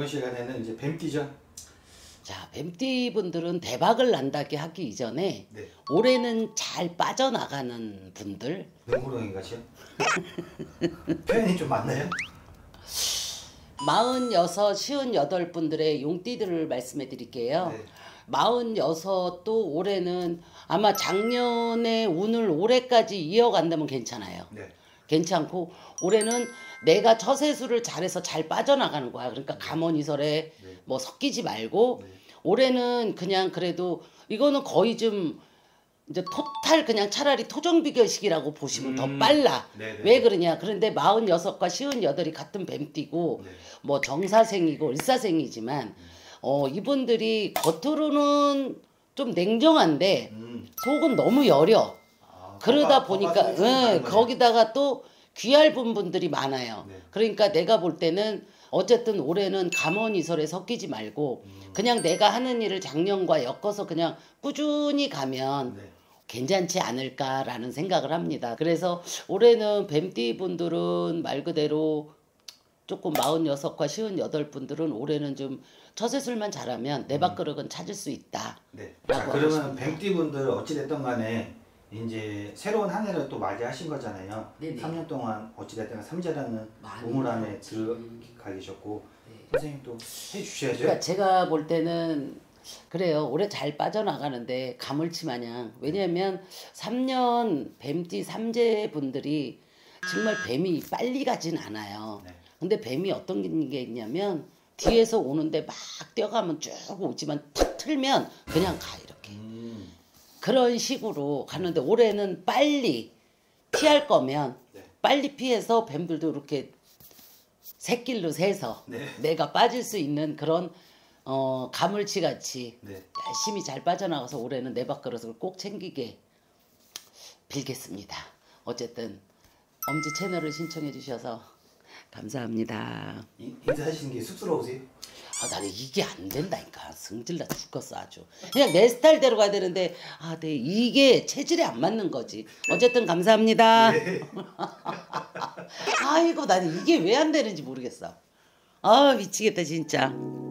이번 시간에는 이제 뱀띠죠. 자, 뱀띠 분들은 대박을 난다게 하기 이전에 네. 올해는 잘 빠져나가는 분들. 눈구렁이 같이요? 표현이 좀 맞나요? 46, 58 분들의 용띠들을 말씀해 드릴게요. 네. 46도 올해는 아마 작년의 운을 올해까지 이어간다면 괜찮아요. 네. 괜찮고 올해는 내가 처세술을 잘해서 잘 빠져나가는 거야. 그러니까 감언이설에 네. 뭐 섞이지 말고 네. 올해는 그냥 그래도 이거는 거의 좀 이제 토탈 그냥 차라리 토정비결식이라고 보시면 더 빨라. 네네. 왜 그러냐? 그런데 46과 58이 같은 뱀띠고 네. 뭐 정사생이고 일사생이지만 이분들이 겉으로는 좀 냉정한데 속은 너무 여려. 그러다 보니까 거기다가 또 귀얇은 분들이 많아요. 네. 그러니까 내가 볼 때는 어쨌든 올해는 감언이설에 섞이지 말고 그냥 내가 하는 일을 작년과 엮어서 그냥 꾸준히 가면 네. 괜찮지 않을까라는 생각을 합니다. 그래서 올해는 뱀띠 분들은 말 그대로 조금 46과 58 분들은 올해는 좀 처세술만 잘하면 내 밥그릇은 찾을 수 있다. 네. 자, 그러면 뱀띠 분들 어찌됐든 간에 이제 새로운 한 해를 또 맞이하신 거잖아요. 네네. 3년 동안 어찌됐든 삼재라는 많이 우물 안에 그렇지. 들어가 계셨고 네. 선생님 또 해주셔야죠. 그러니까 제가 볼 때는 그래요. 올해 잘 빠져나가는데 가물치 마냥. 왜냐면 3년 뱀띠 삼재 분들이 정말 뱀이 빨리 가진 않아요. 네. 근데 뱀이 어떤 게 있냐면 뒤에서 오는데 막 뛰어가면 쭉 오지만 탁 틀면 그냥 가 이렇게. 그런 식으로 가는데 올해는 빨리 피할 거면 네. 빨리 피해서 뱀들도 이렇게 새길로 새서 네. 내가 빠질 수 있는 그런 가물치 같이 네. 열심히 잘 빠져나가서 올해는 내 밥그릇을 꼭 챙기게 빌겠습니다. 어쨌든 엄지 채널을 신청해 주셔서 감사합니다. 인사하시는 게 쑥스러우세요? 나는 이게 안 된다니까. 승질나 죽겠어 아주. 그냥 내 스타일대로 가야 되는데 네, 이게 체질에 안 맞는 거지. 어쨌든 감사합니다. 네. 아이고 나는 이게 왜 안 되는지 모르겠어. 미치겠다 진짜.